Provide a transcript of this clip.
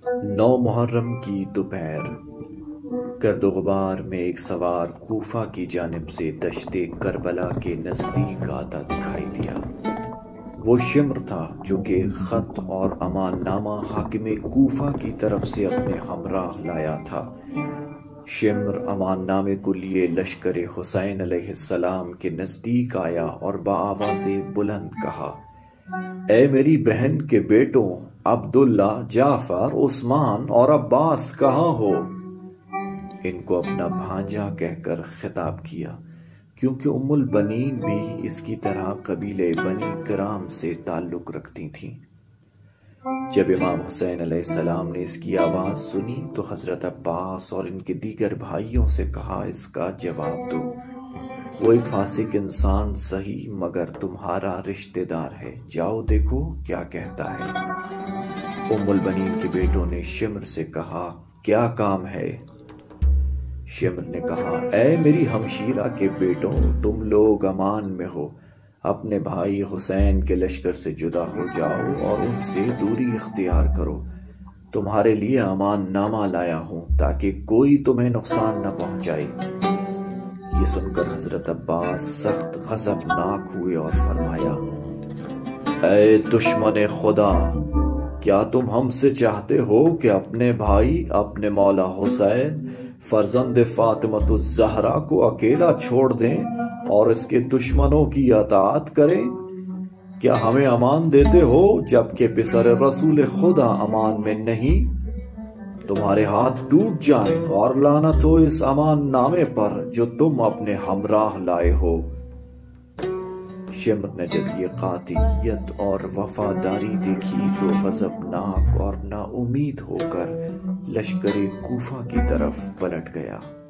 9 محرم کی دوپہر گرد و غبار میں ایک سوار کوفہ کی جانب سے دشت کربلا کے نزدیک آتا دکھائی دیا۔ وہ شمر تھا جو کہ خط اور امان نامہ حاکم کوفہ کی طرف سے اپنے ہمراہ لایا تھا۔ شمر امان نامے کو لیے لشکر حسین علیہ السلام کے نزدیک آیا اور بآواز بلند کہا، اے میری بہن کے بیٹوں عبداللہ، جعفر، عثمان اور عباس کہاں ہو؟ ان کو اپنا بھانجا کہہ کر خطاب کیا، کیونکہ ام البنین بھی اس کی طرح قبیلے بنی کرام سے تعلق رکھتی تھیں۔ جب امام حسین علیہ السلام نے اس کی آواز سنی تو حضرت عباس اور ان کے دیگر بھائیوں سے کہا، اس کا جواب دو۔ وہ ایک فاسق انسان صحیح مگر تمہارا رشتہ دار ہے، جاؤ دیکھو کیا کہتا ہے۔ ام البنین کے بیٹوں نے شمر سے کہا، کیا کام ہے؟ شمر نے کہا، اے میری ہمشیرہ کے بیٹوں، تم لوگ امان میں ہو، اپنے بھائی حسین کے لشکر سے جدا ہو جاؤ اور ان سے دوری اختیار کرو۔ تمہارے لیے امان نامہ لایا ہوں تاکہ کوئی تمہیں نقصان نہ پہنچائے۔ یہ سن کر حضرت عباس سخت غضبناک ہوئے اور فرمایا، اے دشمن خدا، کیا تم ہم سے چاہتے ہو کہ اپنے بھائی، اپنے مولا حسین فرزند فاطمۃ الزہرا کو اکیلا چھوڑ دیں اور اس کے دشمنوں کی اطاعت کریں؟ کیا ہمیں امان دیتے ہو جبکہ پسر رسول خدا امان میں نہیں؟ تمہارے ہاتھ ٹوٹ جائیں اور لعنت ہو اس امان نامے پر جو تم اپنے ہمراہ لائے ہو۔ شمر نے جب یہ قاطعیت اور وفاداری دیکھی تو غضبناک اور نا امید ہو کر لشکر کوفہ کی طرف پلٹ گیا۔